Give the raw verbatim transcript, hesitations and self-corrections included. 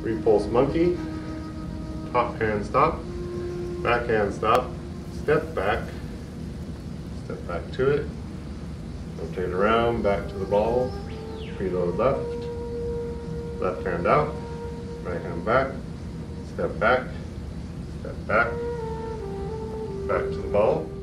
Repulse monkey, top hand stop, back hand stop, step back, step back to it, rotate around, back to the ball, preload left, left hand out, right hand back, step back, step back, back to the ball,